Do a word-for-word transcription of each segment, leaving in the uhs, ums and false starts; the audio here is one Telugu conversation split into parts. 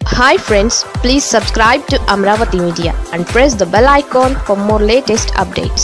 Hi friends, please subscribe to Amravati Media and press the bell icon for more latest updates.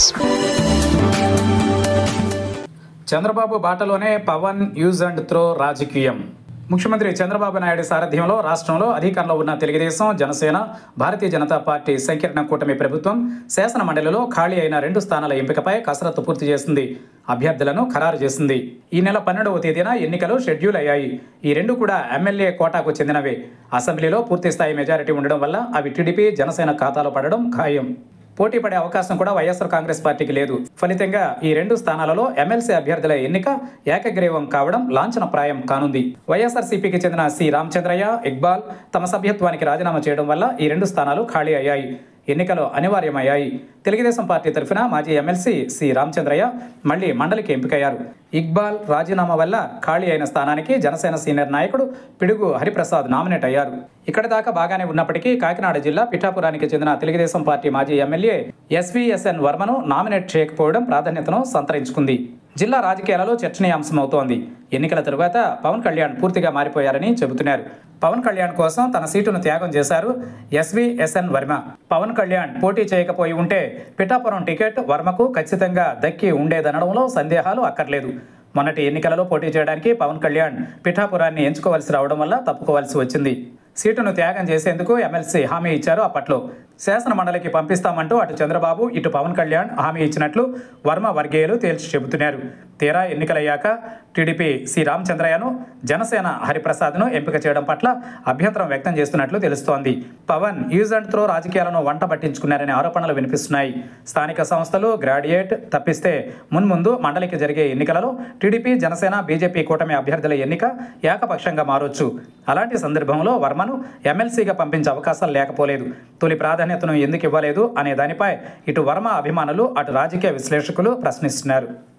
Chandrababu బాటలోనే పవన్ యూజ్ అండ్ త్రో రాజకీయం. ముఖ్యమంత్రి చంద్రబాబు నాయుడు సారథ్యంలో రాష్ట్రంలో అధికారంలో ఉన్న తెలుగుదేశం, జనసేన, భారతీయ జనతా పార్టీ సంకీర్ణ కూటమి ప్రభుత్వం శాసన మండలిలో ఖాళీ అయిన రెండు స్థానాల ఎంపికపై కసరత్తు పూర్తి చేసింది. అభ్యర్థులను ఖరారు చేసింది. ఈ నెల పన్నెండవ తేదీన ఎన్నికలు షెడ్యూల్ అయ్యాయి. ఈ రెండు కూడా ఎమ్మెల్యే కోటాకు చెందినవే. అసెంబ్లీలో పూర్తిస్థాయి మెజారిటీ ఉండడం వల్ల అవి టీడీపీ, జనసేన ఖాతాలో పడడం ఖాయం. పోటీ పడే అవకాశం కూడా వైఎస్ఆర్ కాంగ్రెస్ పార్టీకి లేదు. ఫలితంగా ఈ రెండు స్థానాలలో ఎమ్మెల్సీ అభ్యర్థుల ఎన్నిక ఏకగ్రీవం కావడం లాంఛనప్రాయం కానుంది. వైఎస్ఆర్సీపీకి చెందిన సి రామచంద్రయ్య, ఇక్బాల్ తమ సభ్యత్వానికి రాజీనామా చేయడం వల్ల ఈ రెండు స్థానాలు ఖాళీ అయ్యాయి. ఎన్నికలు అనివార్యమయ్యాయి. తెలుగుదేశం పార్టీ తరఫున మాజీ ఎమ్మెల్సీ సి రామచంద్రయ్య మళ్లీ మండలికి ఎంపికయ్యారు. ఇక్బాల్ రాజీనామా వల్ల ఖాళీ అయిన స్థానానికి జనసేన సీనియర్ నాయకుడు పిడుగు హరిప్రసాద్ నామినేట్ అయ్యారు. ఇక్కడి దాకా బాగానే ఉన్నప్పటికీ కాకినాడ జిల్లా పిఠాపురానికి చెందిన తెలుగుదేశం పార్టీ మాజీ ఎమ్మెల్యే ఎస్వీఎస్ఎన్ వర్మను నామినేట్ చేయకపోవడం ప్రాధాన్యతను సంతరించుకుంది. జిల్లా రాజకీయాలలో చర్చనీయాంశమవుతోంది. ఎన్నికల తరువాత పవన్ కళ్యాణ్ పూర్తిగా మారిపోయారని చెబుతున్నారు. పవన్ కళ్యాణ్ కోసం తన సీటును త్యాగం చేశారు ఎస్వీఎస్ఎన్ వర్మ. పవన్ కళ్యాణ్ పోటీ చేయకపోయి ఉంటే పిఠాపురం టికెట్ వర్మకు ఖచ్చితంగా దక్కి ఉండేదనడంలో సందేహాలు అక్కర్లేదు. మొన్నటి ఎన్నికలలో పోటీ చేయడానికి పవన్ కళ్యాణ్ పిఠాపురాన్ని ఎంచుకోవాల్సి రావడం వల్ల తప్పుకోవాల్సి వచ్చింది. సీటును త్యాగం చేసేందుకు ఎమ్మెల్సీ హామీ ఇచ్చారు. అప్పట్లో శాసన మండలికి పంపిస్తామంటూ అటు చంద్రబాబు, ఇటు పవన్ కళ్యాణ్ హామీ ఇచ్చినట్లు వర్మ వర్గీయులు తేల్చి చెబుతున్నారు. తీరా ఎన్నికలయ్యాక టీడీపీ సి రామచంద్రయ్యను, జనసేన హరిప్రసాద్ను ఎంపిక చేయడం పట్ల అభ్యంతరం వ్యక్తం చేస్తున్నట్లు తెలుస్తోంది. పవన్ యూజ్ అండ్ త్రో రాజకీయాలను వంట పట్టించుకున్నారనే ఆరోపణలు వినిపిస్తున్నాయి. స్థానిక సంస్థలు గ్రాడ్యుయేట్ తప్పిస్తే మున్ముందు మండలికి జరిగే ఎన్నికలలో టీడీపీ, జనసేన, బీజేపీ కూటమి అభ్యర్థుల ఎన్నిక ఏకపక్షంగా మారొచ్చు. అలాంటి సందర్భంలో వర్మను ఎమ్మెల్సీగా పంపించే అవకాశాలు లేకపోలేదు. తొలి ప్రాధాన్యతను ఎందుకు ఇవ్వలేదు అనే దానిపై ఇటు వర్మ అభిమానులు, అటు రాజకీయ విశ్లేషకులు ప్రశ్నిస్తున్నారు.